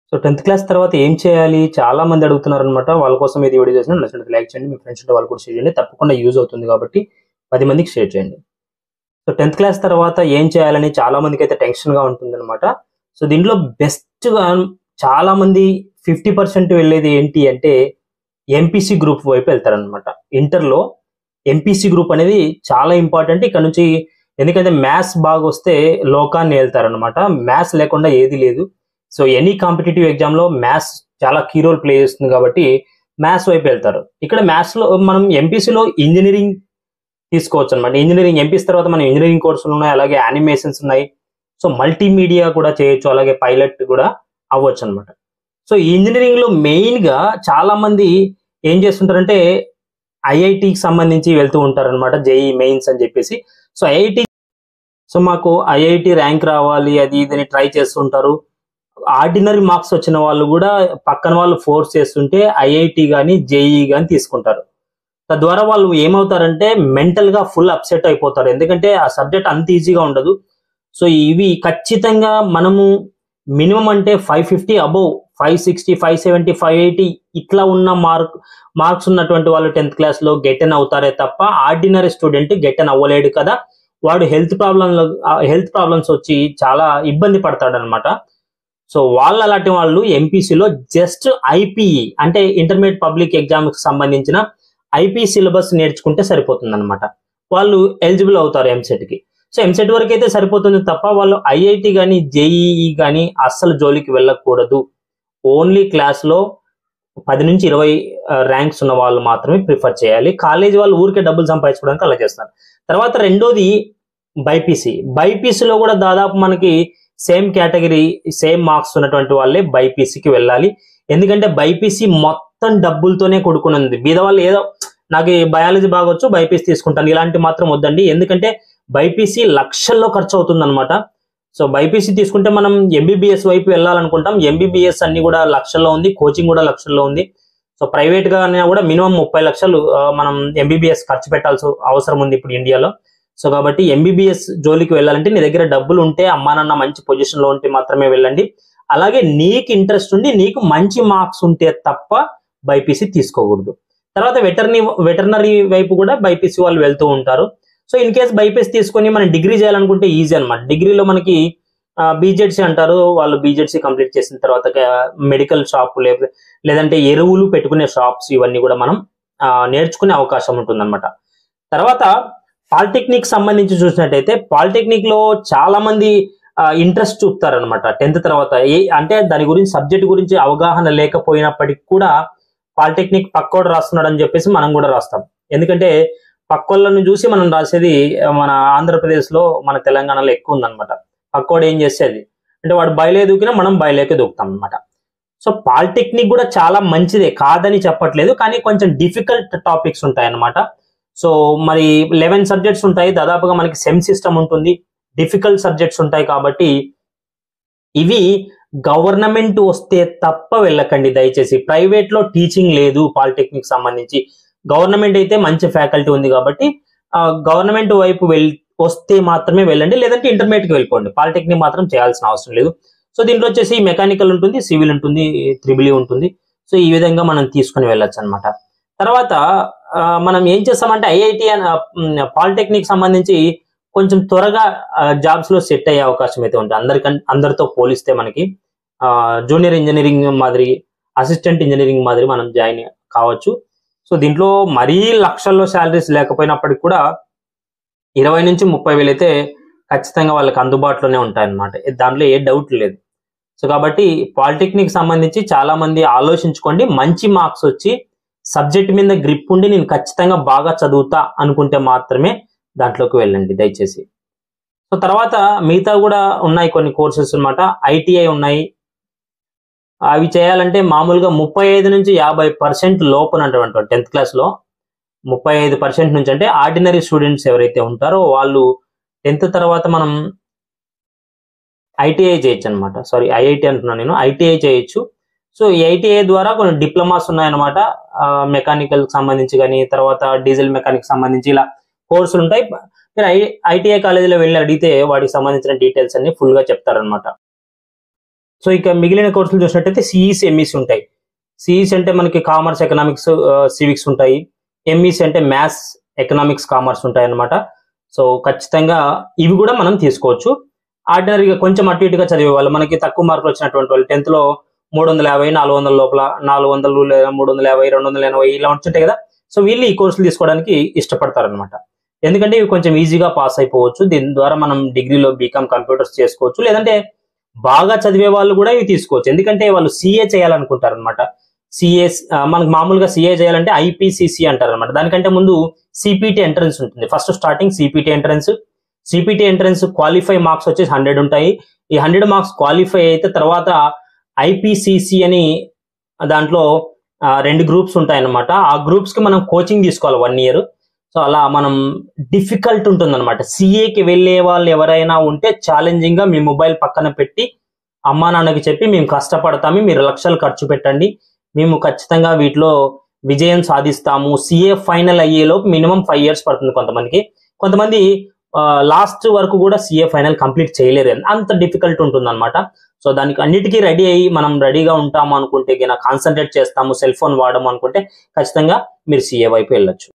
So 10th class తర్వాత ఏం చేయాలి? చాలా మంది అడుగుతున్నారనమాట. వాళ్ళ కోసం ఇది వీడియో చేసినా నచ్చినట్లయితే లైక్ చేయండి. మీ ఫ్రెండ్స్ ఉంటే వాళ్ళు కూడా షేర్ చేయండి. తప్పకుండా యూజ్ అవుతుంది కాబట్టి 10 మందికి షేర్ చేయండి. సో 10th క్లాస్ తర్వాత ఏం చేయాలని చాలా మందికైతే టెన్షన్‌గా ఉంటుందనమాట. సో దీంట్లో బెస్ట్‌గా చాలా మంది 50% వెళ్ళేది ఏంటి అంటే ఎంపీసీ గ్రూప్ వైపు వెళ్తారనమాట. ఇంటర్‌లో ఎంపీసీ గ్రూప్ అనేది చాలా ఇంపార్టెంట్. ఇక్కడ నుంచి ఎందుకంటే మ్యాథ్స్ బాగొస్తే లోకాన్ని ఏలుతారనమాట. మ్యాథ్స్ లేకుండా ఏది లేదు. సో ఎనీ కాంపిటీటివ్ ఎగ్జామ్‌లో మ్యాథ్స్ చాలా కీ రోల్ ప్లే చేస్తుంది కాబట్టి మ్యాథ్స్ వైపు వెళ్తారు. ఇక్కడ మ్యాథ్స్‌లో మనం ఎంపీసీలో ఇంజినీరింగ్ తీసుకోవచ్చు అనమాట. ఇంజినీరింగ్ ఎంపీసీ తర్వాత మన ఇంజినీరింగ్ కోర్సులు ఉన్నాయి, అలాగే యానిమేషన్స్ ఉన్నాయి. సో మల్టీమీడియా కూడా చేయొచ్చు, అలాగే పైలట్ కూడా అవ్వచ్చు అనమాట. సో ఈ ఇంజనీరింగ్ లో మెయిన్ గా చాలా మంది ఏం చేస్తుంటారంటే ఐఐటికి సంబంధించి వెళ్తూ ఉంటారనమాట. జేఈ మెయిన్స్ అని చెప్పేసి. సో ఐఐటి మాకు ఐఐటి ర్యాంక్ రావాలి అది ఇదని ట్రై చేస్తుంటారు. ఆర్డినరీ మార్క్స్ వచ్చిన వాళ్ళు కూడా పక్కన వాళ్ళు ఫోర్స్ చేస్తుంటే ఐఐటి గాని జేఈ గాని తీసుకుంటారు. తద్వారా వాళ్ళు ఏమవుతారంటే మెంటల్ గా ఫుల్ అప్సెట్ అయిపోతారు. ఎందుకంటే ఆ సబ్జెక్ట్ అంత ఈజీగా ఉండదు. సో ఇవి ఖచ్చితంగా మనము మినిమం అంటే 550 అబోవ్ 560 570 580 ఇట్లా ఉన్న మార్క్స్ ఉన్నటువంటి వాళ్ళు 10th క్లాస్ లో గెటెన్ అవుతారే తప్ప ఆర్డినరీ స్టూడెంట్ గెటెన్ అవ్వలేడు కదా. వాడు హెల్త్ ప్రాబ్లమ్స్ వచ్చి చాలా ఇబ్బంది పడతాడు అనమాట. సో అలాంటి వాళ్ళు ఎంపీసీలో జస్ట్ ఐపీఈ అంటే ఇంటర్మీడియట్ పబ్లిక్ ఎగ్జామ్ కి సంబంధించిన ఐపీ సిలబస్ నేర్చుకుంటే సరిపోతుంది అనమాట. వాళ్ళు ఎలిజిబుల్ అవుతారు ఎంసెట్ కి. సో ఎంసెట్ వరకు అయితే సరిపోతుంది తప్ప వాళ్ళు ఐఐటి కానీ జేఈఈ కానీ అస్సలు జోలికి వెళ్ళకూడదు. ఓన్లీ క్లాస్ లో 10 నుంచి 20 ర్యాంక్స్ ఉన్న వాళ్ళు మాత్రమే ప్రిఫర్ చేయాలి. కాలేజ్ వాళ్ళు ఊరికే డబ్బులు సంపాదించుకోవడానికి అలా చేస్తారు. తర్వాత రెండోది బైపీసీలో కూడా దాదాపు మనకి సేమ్ కేటగిరీ సేమ్ మార్క్స్ ఉన్నటువంటి వాళ్ళే బైపీసీకి వెళ్ళాలి. ఎందుకంటే బైపీసీ మొత్తం డబ్బులతోనే కూడుకున్నది. బీదవాళ్ళు ఏదో నాకు బయాలజీ బాగొచ్చు బైపీసీ తీసుకుంటాను ఇలాంటి మాత్రం వద్దండి. ఎందుకంటే బైపీసీ లక్షల్లో ఖర్చు అవుతుంది అనమాట. సో బైపీసీ తీసుకుంటే మనం ఎంబీబీఎస్ వైపు వెళ్ళాలనుకుంటాం. ఎంబీబీఎస్ అన్ని కూడా లక్షల్లో ఉంది, కోచింగ్ కూడా లక్షల్లో ఉంది. సో ప్రైవేట్ గా కూడా మినిమం 30 లక్షలు మనం ఎంబీబీఎస్ ఖర్చు పెట్టాల్సిన అవసరం ఉంది ఇప్పుడు ఇండియాలో. సో కాబట్టి ఎంబీబీఎస్ జోలికి వెళ్ళాలంటే నీ దగ్గర డబ్బులు ఉంటే అమ్మా నాన్న మంచి పొజిషన్ లో ఉంటే మాత్రమే వెళ్ళండి. అలాగే నీకు ఇంట్రెస్ట్ ఉండి నీకు మంచి మార్క్స్ ఉంటే తప్ప బైపీసీ తీసుకోకూడదు. తర్వాత వెటర్నరీ వైపు కూడా బైపీసీ వాళ్ళు వెళ్తూ ఉంటారు. సో ఇన్ కేస్ బైపీసీ తీసుకొని మనం డిగ్రీ చేయాలనుకుంటే ఈజీ అనమాట. డిగ్రీలో మనకి బీజెడ్సీ అంటారు. వాళ్ళు బీజెడ్సీ కంప్లీట్ చేసిన తర్వాత మెడికల్ షాప్ లేదంటే ఎరువులు పెట్టుకునే షాప్స్ ఇవన్నీ కూడా మనం నేర్చుకునే అవకాశం ఉంటుంది అనమాట. తర్వాత పాలిటెక్నిక్ సంబంధించి చూసినట్టయితే పాలిటెక్నిక్ లో చాలా మంది ఇంట్రెస్ట్ చూపుతారనమాట 10th తర్వాత. అంటే దాని గురించి సబ్జెక్ట్ గురించి అవగాహన లేకపోయినప్పటికీ కూడా పాలిటెక్నిక్ పక్కోడు రాస్తున్నాడు అని చెప్పేసి మనం కూడా రాస్తాం. ఎందుకంటే పక్కోళ్ళను చూసి మనం రాసేది మన ఆంధ్రప్రదేశ్ లో మన తెలంగాణలో ఎక్కువ ఉందన్నమాట. పక్కోడు ఏం చేసేది అంటే వాడు బయలే దూకినా మనం బయలేకే దూకుతాం అనమాట. సో పాలిటెక్నిక్ కూడా చాలా మంచిదే కాదని చెప్పట్లేదు, కానీ కొంచెం డిఫికల్ట్ టాపిక్స్ ఉంటాయి అన్నమాట. సో మరి 11 సబ్జెక్ట్స్ ఉంటాయి దాదాపుగా. మనకి సెమ్ సిస్టమ్ ఉంటుంది, డిఫికల్ట్ సబ్జెక్ట్స్ ఉంటాయి. కాబట్టి ఇవి గవర్నమెంట్ వస్తే తప్ప వెళ్ళకండి దయచేసి. ప్రైవేట్ లో టీచింగ్ లేదు పాలిటెక్నిక్ సంబంధించి. గవర్నమెంట్ అయితే మంచి ఫ్యాకల్టీ ఉంది కాబట్టి గవర్నమెంట్ వైపు వస్తే మాత్రమే వెళ్ళండి, లేదంటే ఇంటర్మీడియట్ కి వెళ్ళిపోండి. పాలిటెక్నిక్ మాత్రం చేయాల్సిన అవసరం లేదు. సో దీంట్లో వచ్చేసి మెకానికల్ ఉంటుంది, సివిల్ ఉంటుంది, త్రిబుల్ ఉంటుంది. సో ఈ విధంగా మనం తీసుకుని వెళ్ళొచ్చు అనమాట. తర్వాత మనం ఏం చేస్తామంటే ఐఐటి పాలిటెక్నిక్ సంబంధించి కొంచెం త్వరగా జాబ్స్ లో సెట్ అయ్యే అవకాశం అయితే ఉంటుంది. అందరితో పోలిస్తే మనకి జూనియర్ ఇంజనీరింగ్ మాదిరి, అసిస్టెంట్ ఇంజనీరింగ్ మాదిరి మనం జాయిన్ కావచ్చు. సో దీంట్లో మరీ లక్షల్లో శాలరీస్ లేకపోయినప్పటికీ కూడా 20 నుంచి 30 వేలు అయితే ఖచ్చితంగా వాళ్ళకి అందుబాటులోనే ఉంటాయన్నమాట. దాంట్లో ఏ డౌట్ లేదు. సో కాబట్టి పాలిటెక్నిక్ సంబంధించి చాలా మంది ఆలోచించుకోండి. మంచి మార్క్స్ వచ్చి సబ్జెక్ట్ మీద గ్రిప్ ఉండి నేను ఖచ్చితంగా బాగా చదువుతా అనుకుంటే మాత్రమే దాంట్లోకి వెళ్ళండి దయచేసి. సో తర్వాత మిగతా కూడా ఉన్నాయి కొన్ని కోర్సెస్ అన్నమాట. ఐటీఐ ఉన్నాయి. అవి చేయాలంటే మామూలుగా 35 నుంచి 50% లోపునటువంటి 10th క్లాస్ లో 35% నుంచి అంటే ఆర్డినరీ స్టూడెంట్స్ ఎవరైతే ఉంటారో వాళ్ళు 10th తర్వాత మనం ఐటీఐ చేయొచ్చు అనమాట. సారీ ఐఐటి అంటున్నాను నేను, ఐటీఐ చేయొచ్చు. సో ఈ ఐటీఐ ద్వారా కొన్ని డిప్లొమాస్ ఉన్నాయన్నమాట. మెకానికల్ సంబంధించి కానీ, తర్వాత డీజిల్ మెకానిక్ సంబంధించి ఇలా కోర్సులు ఉంటాయి. మీరు ఐటీఐ కాలేజీలో వెళ్ళి అడిగితే వాటికి సంబంధించిన డీటెయిల్స్ అన్ని ఫుల్ గా చెప్తారనమాట. సో ఇక మిగిలిన కోర్సులు చూసినట్టయితే సిఈసి ఎంఈసి ఉంటాయి. సిఈసి అంటే మనకి కామర్స్, ఎకనామిక్స్, సివిక్స్ ఉంటాయి. ఎంఈసి అంటే మ్యాథ్స్, ఎకనామిక్స్, కామర్స్ ఉంటాయి అన్నమాట. సో ఖచ్చితంగా ఇవి కూడా మనం తీసుకోవచ్చు. ఆర్డినరీగా కొంచెం అటు ఇటుగా చదివే వాళ్ళు, మనకి తక్కువ మార్కులు వచ్చినటువంటి వాళ్ళు 10th లో 350, 400 లోపల, 400 లేదా 350, 280 ఇలా వచ్చుంటాయి కదా. సో వీళ్ళు ఈ కోర్సులు తీసుకోవడానికి ఇష్టపడతారనమాట. ఎందుకంటే ఇవి కొంచెం ఈజీగా పాస్ అయిపోవచ్చు. దీని ద్వారా మనం డిగ్రీలో బీకామ్ కంప్యూటర్స్ చేసుకోవచ్చు. లేదంటే బాగా చదివే వాళ్ళు కూడా ఇవి తీసుకోవచ్చు. ఎందుకంటే వాళ్ళు సిఏ చేయాలనుకుంటారు అనమాట. సిఏ మనకు మామూలుగా సిఏ చేయాలంటే ఐపీసీసీ అంటారు అనమాట. దానికంటే ముందు సిపిటి ఎంట్రన్స్ ఉంటుంది. First starting CPT entrance. CPT entrance qualify marks వచ్చేసి 100 ఉంటాయి. ఈ 100 మార్క్స్ క్వాలిఫై అయితే తర్వాత ఐపీసీసీ అని దాంట్లో 2 గ్రూప్స్ ఉంటాయి అన్నమాట. ఆ గ్రూప్స్ కి మనం కోచింగ్ తీసుకోవాలి 1 year. సో అలా మనం డిఫికల్ట్ ఉంటుంది అనమాట. సిఏకి వెళ్ళే వాళ్ళు ఎవరైనా ఉంటే ఛాలెంజింగ్ గా మీ మొబైల్ పక్కన పెట్టి అమ్మా నాన్నకి చెప్పి మేము కష్టపడతాము, మీరు లక్షలు ఖర్చు పెట్టండి, మేము ఖచ్చితంగా వీటిలో విజయం సాధిస్తాము. సిఏ ఫైనల్ అయ్యేలోపు మినిమం 5 years పడుతుంది కొంతమందికి. కొంతమంది లాస్ట్ వరకు కూడా సిఏ ఫైనల్ కంప్లీట్ చేయలేరు, అంత డిఫికల్ట్ ఉంటుంది అనమాట. సో దానికి అన్నిటికీ రెడీ అయ్యి మనం రెడీగా ఉంటాము అనుకుంటే, కాన్సన్ట్రేట్ చేస్తాము, సెల్ ఫోన్ వాడము అనుకుంటే ఖచ్చితంగా మీరు సిఏ వైపు వెళ్ళొచ్చు.